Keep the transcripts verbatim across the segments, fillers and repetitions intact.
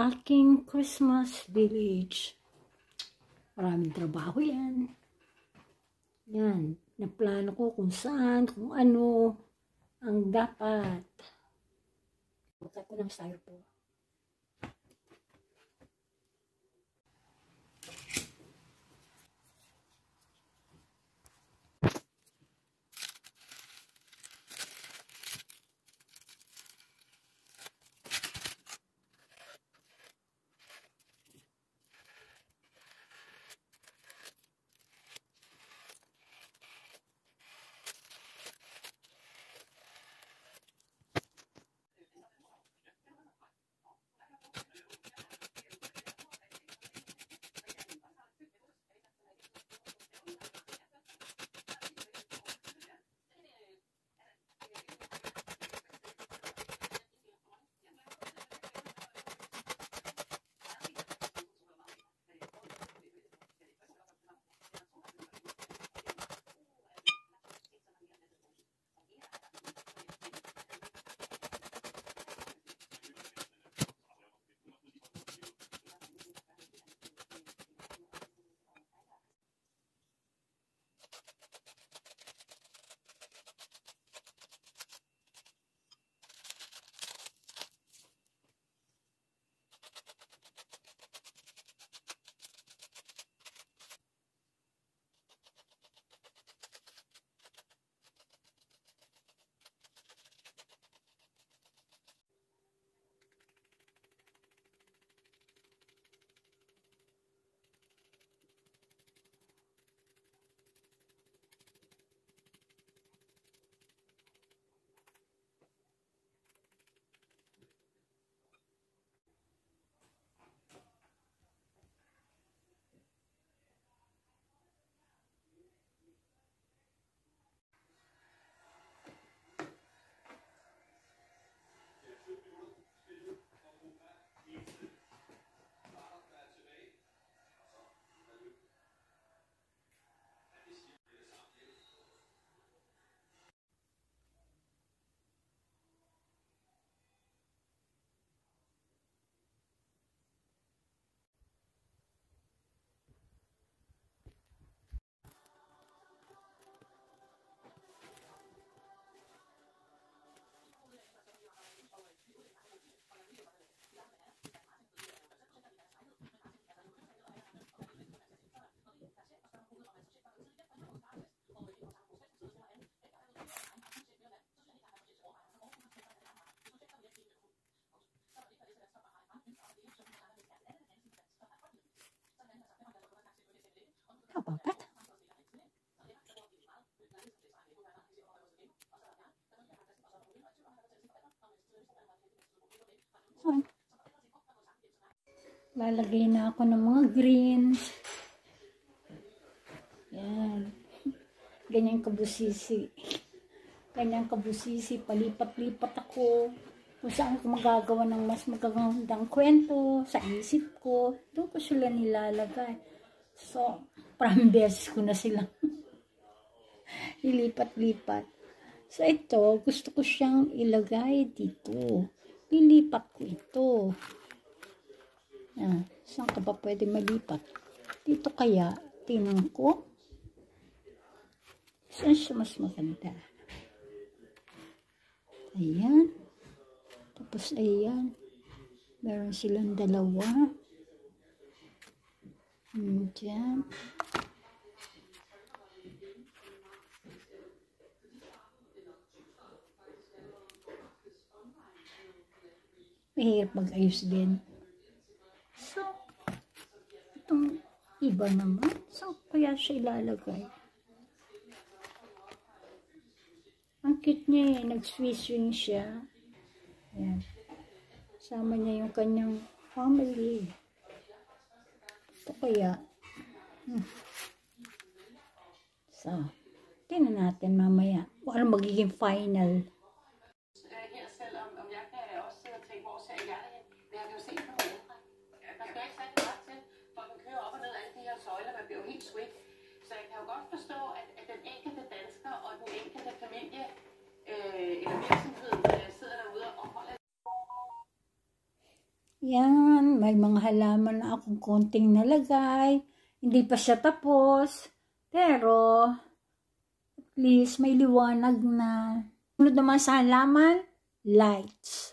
aking Christmas village. Maraming trabaho yan. Yan. Naplano ko kung saan, kung ano ang dapat. Bukat ko ng styrofoam. How about that? So, lalagay na ako ng mga greens. Yan. Ganyan kabusisi. Ganyan kabusisi. Palipat-lipat ako. Kung saan ko magagawa ng mas magagandang kwento sa isip ko. Doon ko sila nilalagay. So, parang beses ko na sila ilipat-lipat. So, ito, gusto ko siyang ilagay dito. Lilipat ko ito. Yan. Saan ka ba pwede malipat? Dito kaya, tingnan ko. Saan siya mas maganda? Ayan. Tapos, ayan. Meron silang dalawa. Diyan. Mahirap mag-ayos din. So, itong iba naman. So, kaya siya ilalagay. Ang cute niya eh. Nag-swing siya. Ayan. Sama niya yung kanyang family. Ito kaya. Hmm. So, tingnan natin mamaya. Kung ano magiging final. Så jeg kan jo godt forstå, at, at den enkelte dansker og den enkelte familie øh, eller virksomhed øh, sidder derude og holder. Yan, may mga halaman na akong konting nalagay. Hindi pa siya tapos. Pero, at least may liwanag na. Sunod naman sa halaman, lights.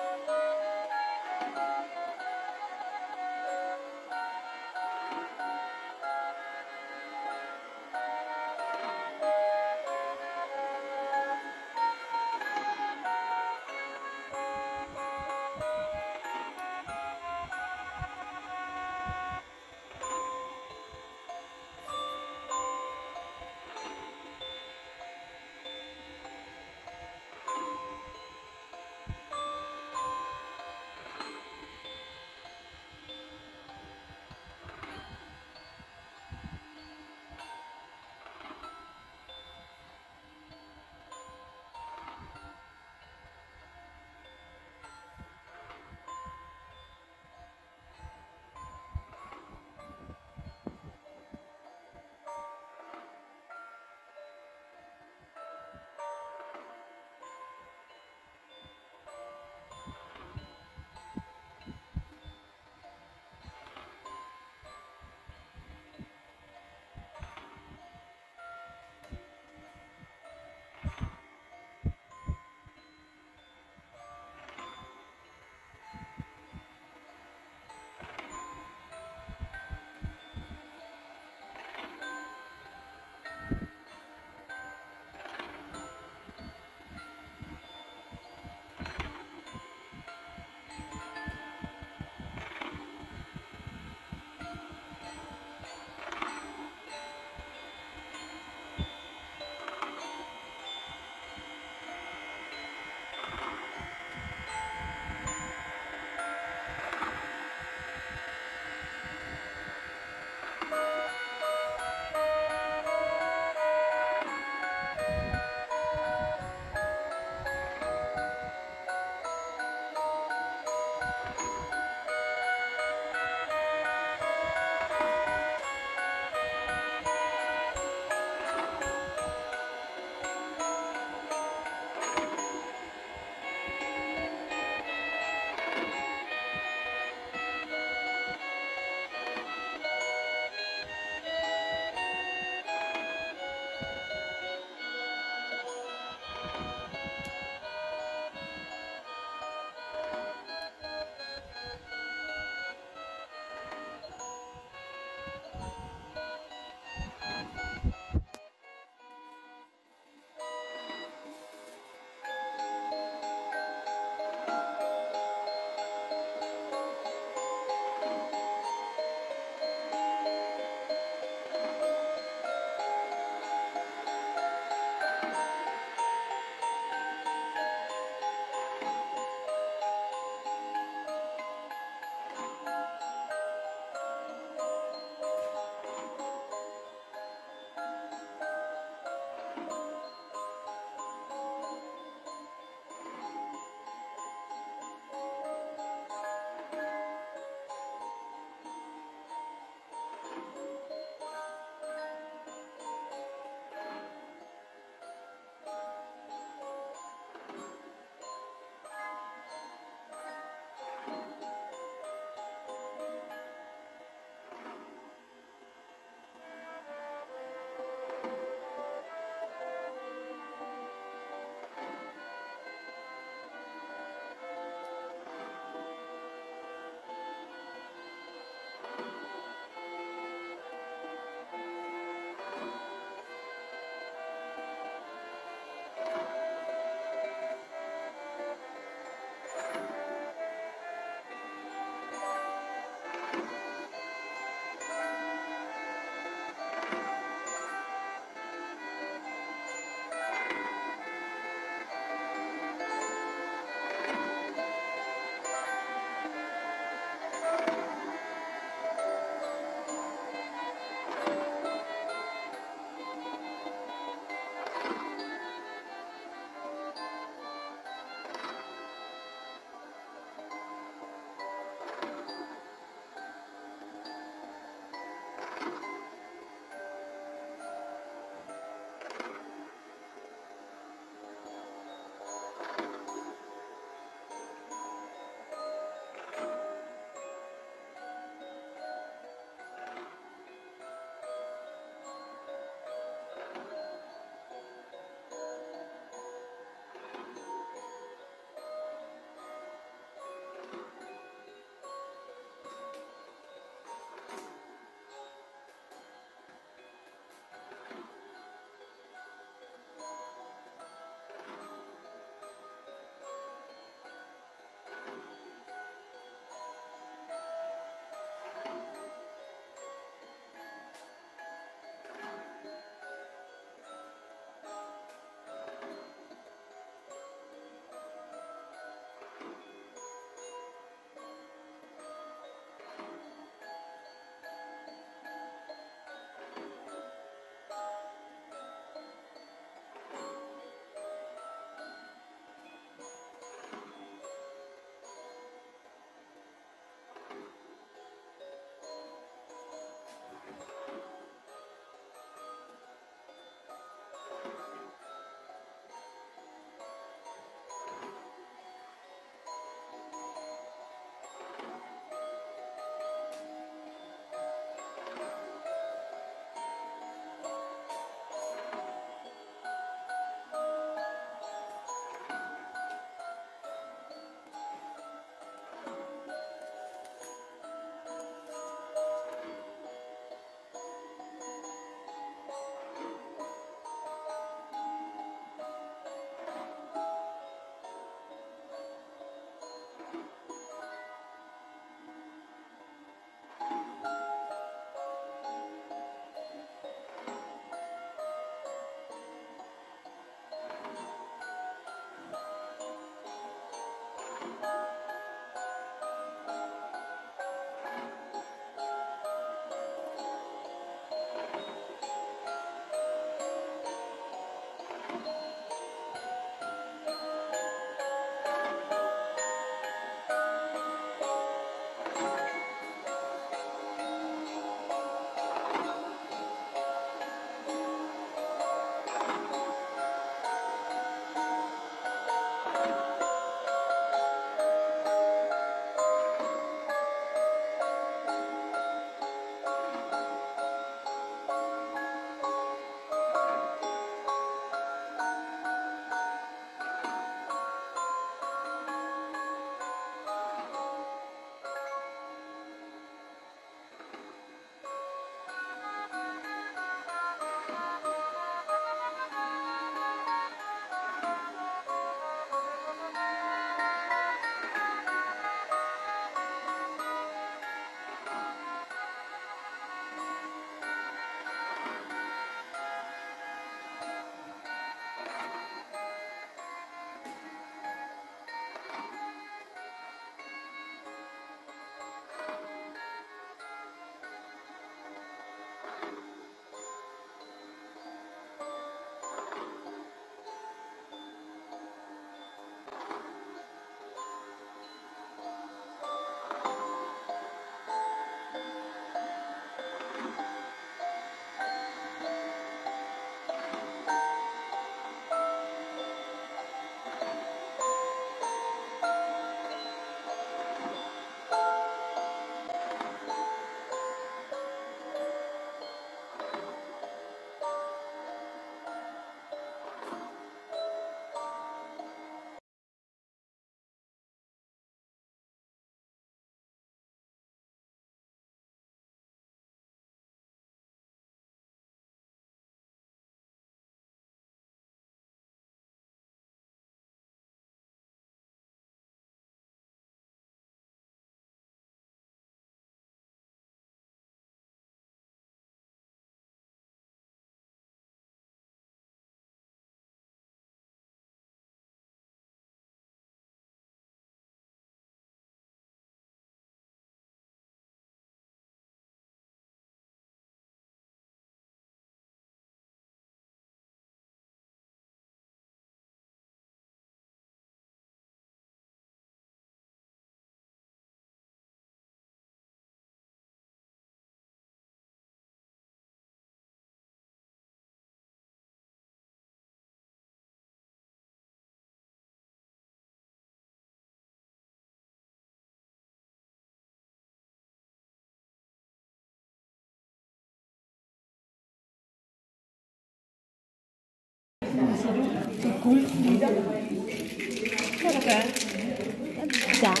Okay. Dad.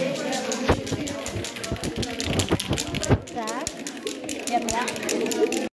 Dad. Yan na.